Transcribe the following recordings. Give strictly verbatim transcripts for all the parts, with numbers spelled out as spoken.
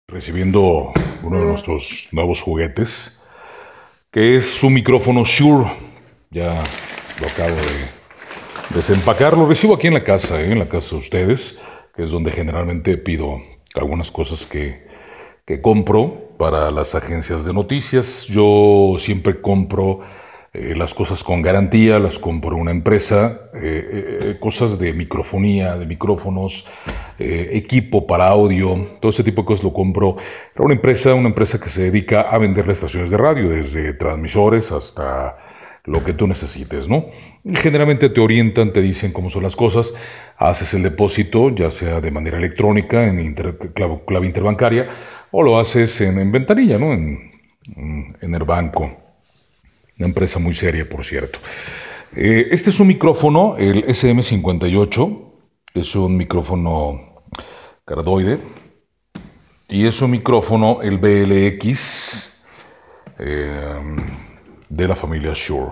Recibiendo uno de nuestros nuevos juguetes, que es un micrófono Shure. Ya lo acabo de desempacar. Lo recibo aquí en la casa, ¿eh? En la casa de ustedes, que es donde generalmente pido algunas cosas que, que compro para las agencias de noticias. Yo siempre compro eh, las cosas con garantía, las compro en una empresa, eh, eh, cosas de microfonía, de micrófonos, eh, equipo para audio, todo ese tipo de cosas lo compro. Era una empresa, una empresa que se dedica a venderle estaciones de radio, desde transmisores hasta lo que tú necesites, ¿no? Y generalmente te orientan, te dicen cómo son las cosas, haces el depósito, ya sea de manera electrónica, en inter, clave, clave interbancaria, o lo haces en, en ventanilla, ¿no? En, en el banco. Una empresa muy seria, por cierto. Eh, este es un micrófono, el S M cincuenta y ocho, es un micrófono cardioide, y es un micrófono, el B L X, eh, de la familia Shure.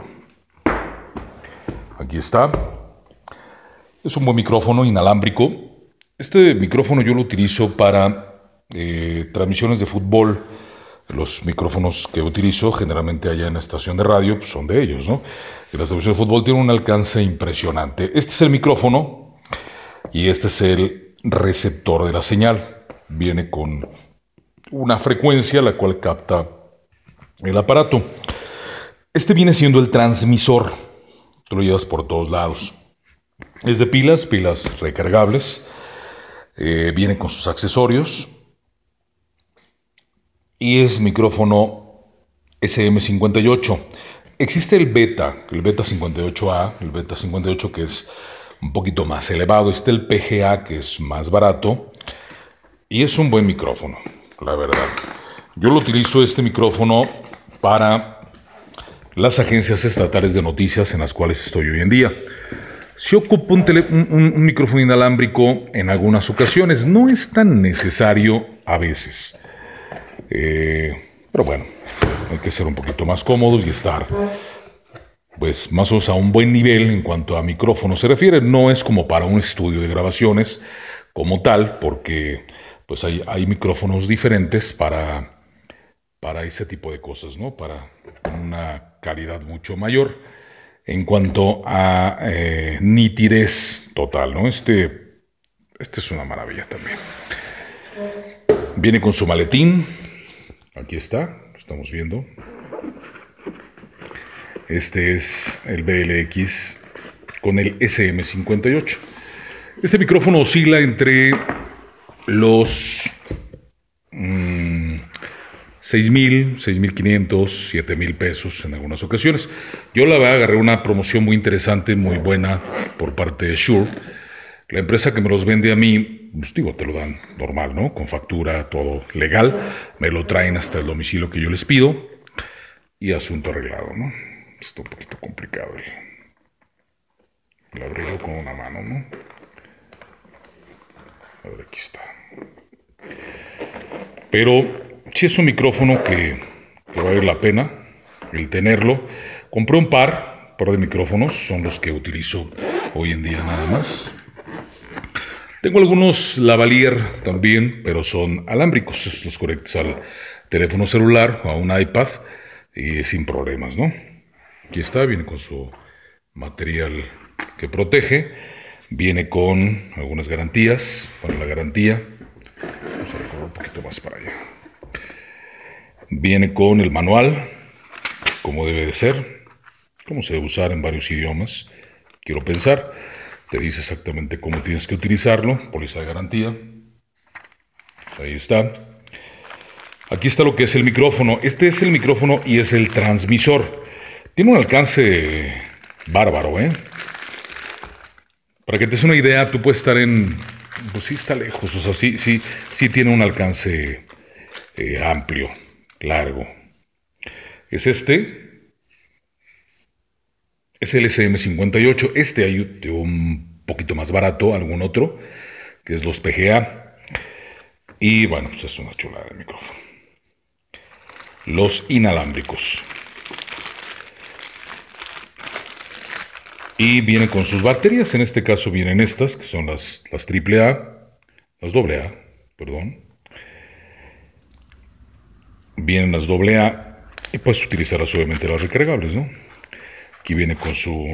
Aquí está. Es un buen micrófono inalámbrico. Este micrófono yo lo utilizo para eh, transmisiones de fútbol. Los micrófonos que utilizo generalmente allá en la estación de radio pues son de ellos, ¿no? Y las transmisiones de fútbol tienen un alcance impresionante. Este es el micrófono y este es el receptor de la señal. Viene con una frecuencia la cual capta el aparato. Este viene siendo el transmisor. Tú lo llevas por todos lados. Es de pilas, pilas recargables. Eh, viene con sus accesorios. Y es micrófono S M cincuenta y ocho. Existe el Beta, el Beta cincuenta y ocho A, el Beta cincuenta y ocho que es un poquito más elevado. Está el P G A que es más barato. Y es un buen micrófono, la verdad. Yo lo utilizo este micrófono para las agencias estatales de noticias en las cuales estoy hoy en día. Si ocupo un, tele, un, un, un micrófono inalámbrico en algunas ocasiones, no es tan necesario a veces. Eh, pero bueno, hay que ser un poquito más cómodos y estar pues más o menos a un buen nivel en cuanto a micrófono se refiere. No es como para un estudio de grabaciones como tal, porque pues hay, hay micrófonos diferentes para, para ese tipo de cosas, ¿no? Para una calidad mucho mayor en cuanto a eh, nitidez total, ¿no? Este, este es una maravilla también. Viene con su maletín. Aquí está, lo estamos viendo. Este es el B L X con el S M cincuenta y ocho. Este micrófono oscila entre los mmm, seis mil, seis mil quinientos, siete mil pesos en algunas ocasiones. Yo la verdad agarré una promoción muy interesante, muy buena por parte de Shure. La empresa que me los vende a mí, pues digo, te lo dan normal, ¿no? Con factura, todo legal. Me lo traen hasta el domicilio que yo les pido. Y asunto arreglado, ¿no? Está un poquito complicado el, el abrirlo con una mano, ¿no? A ver, aquí está. Pero sí es un micrófono que, que va a valer la pena el tenerlo. Compré un par, un par de micrófonos, son los que utilizo hoy en día nada más. Tengo algunos lavalier también, pero son alámbricos, los conectas al teléfono celular o a un iPad y sin problemas, ¿no? Aquí está, viene con su material que protege, viene con algunas garantías, para la garantía, vamos a recorrer un poquito más para allá. Viene con el manual, como debe de ser, cómo se debe usar en varios idiomas, quiero pensar. Te dice exactamente cómo tienes que utilizarlo, póliza de garantía. Ahí está. Aquí está lo que es el micrófono. Este es el micrófono y es el transmisor. Tiene un alcance bárbaro, ¿eh? Para que te des una idea, tú puedes estar en... Pues sí está lejos, o sea, sí, sí, sí tiene un alcance eh, amplio, largo. Es este. Es el S M cincuenta y ocho. Este hay un poquito más barato, algún otro, que es los P G A. Y bueno, pues es una chulada de micrófono. Los inalámbricos. Y viene con sus baterías. En este caso vienen estas, que son las, las triple A, las doble A, perdón. Vienen las doble A y puedes utilizarlas obviamente las recargables, ¿no? Aquí viene con su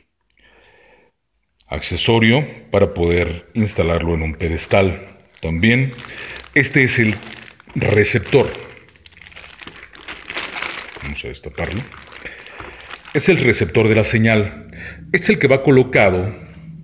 accesorio para poder instalarlo en un pedestal. También este es el receptor. Vamos a destaparlo. Es el receptor de la señal. Es el que va colocado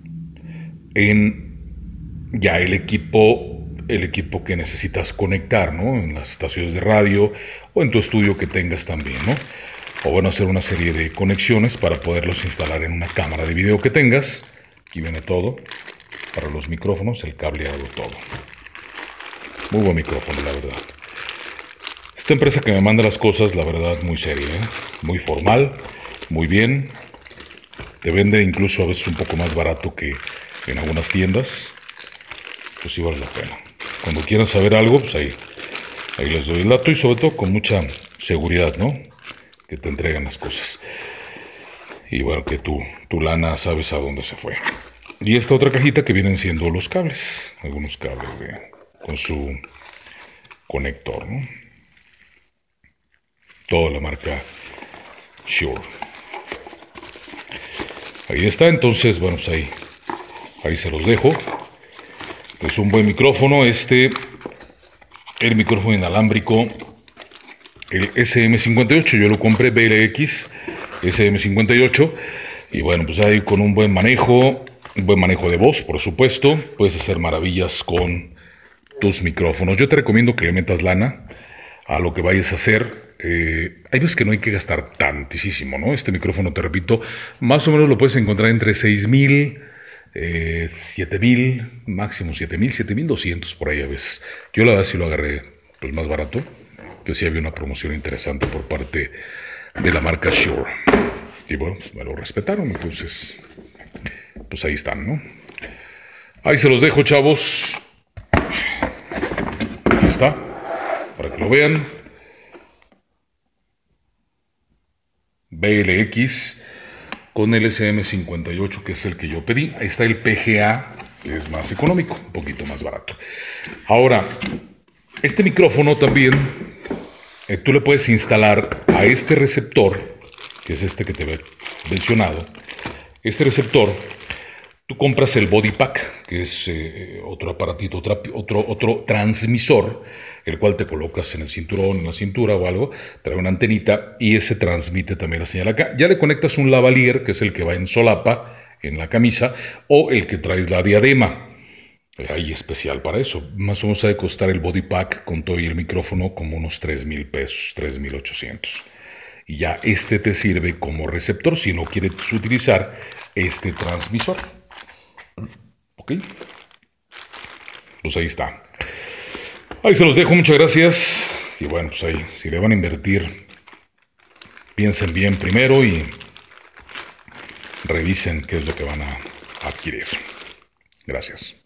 en ya el equipo, el equipo que necesitas conectar, ¿no? En las estaciones de radio o en tu estudio que tengas también, ¿no? O bueno, hacer una serie de conexiones para poderlos instalar en una cámara de video que tengas. Aquí viene todo. Para los micrófonos, el cableado, todo. Muy buen micrófono, la verdad. Esta empresa que me manda las cosas, la verdad, muy seria, ¿eh? Muy formal, muy bien. Te vende incluso a veces un poco más barato que en algunas tiendas. Pues sí vale la pena. Cuando quieran saber algo, pues ahí, ahí les doy el dato y sobre todo con mucha seguridad, ¿no? Que te entregan las cosas. Y bueno, que tu, tu lana sabes a dónde se fue. Y esta otra cajita que vienen siendo los cables. Algunos cables de, con su conector, ¿no? Toda la marca Shure. Ahí está, entonces, bueno, pues ahí, ahí se los dejo. Es un buen micrófono, este, el micrófono inalámbrico, el S M cincuenta y ocho, yo lo compré, B L X S M cincuenta y ocho, y bueno, pues ahí con un buen manejo, un buen manejo de voz, por supuesto, puedes hacer maravillas con tus micrófonos. Yo te recomiendo que le metas lana a lo que vayas a hacer. Eh, hay veces que no hay que gastar tantísimo, ¿no? Este micrófono, te repito, más o menos lo puedes encontrar entre seis mil, eh, siete mil, máximo siete mil, siete mil doscientos por ahí a veces. Yo la verdad sí lo agarré pues, más barato, que sí había una promoción interesante por parte de la marca Shure. Y bueno, pues me lo respetaron, entonces, pues ahí están, ¿no? Ahí se los dejo, chavos. Ahí está, para que lo vean. B L X con el S M cincuenta y ocho, que es el que yo pedí. Ahí está el P G A, que es más económico, un poquito más barato. Ahora, este micrófono también, eh, tú le puedes instalar a este receptor, que es este que te he mencionado. Este receptor, tú compras el body pack, que es eh, otro aparatito, otro, otro, otro transmisor, el cual te colocas en el cinturón, en la cintura o algo, trae una antenita y ese transmite también la señal acá. Ya le conectas un lavalier, que es el que va en solapa, en la camisa, o el que traes la diadema. Hay especial para eso. Más o menos ha de costar el body pack con todo y el micrófono como unos tres mil pesos, tres mil ochocientos. Y ya este te sirve como receptor si no quieres utilizar este transmisor. ¿Ok? Pues ahí está. Ahí se los dejo, muchas gracias. Y bueno, pues ahí, si le van a invertir, piensen bien primero y revisen qué es lo que van a adquirir. Gracias.